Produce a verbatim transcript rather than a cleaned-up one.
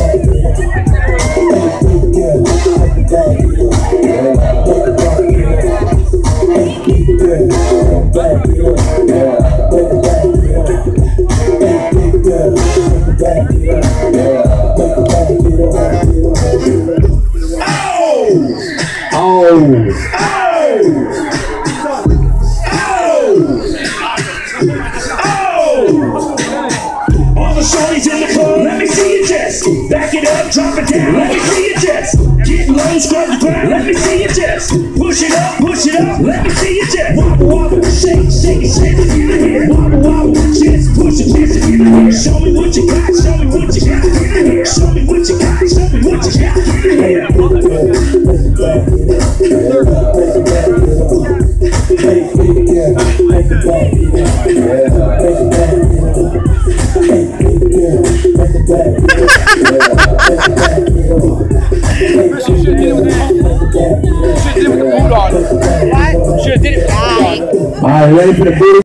Back it up, drop it down, let me see it just. Get low, scrub the ground, let me see it just. Push it up, push it up, let me see it just. Wobble, wobble, shake, shake it, shake it, get in here. Wobble, wobble, just push it, push it, get in here. Show me what you got, show me what you got, get in here. Show me what you got, show me what you got, get in here. Should have did it with the boot on. What? Should have did it with the boot on. All right, ready for the boot?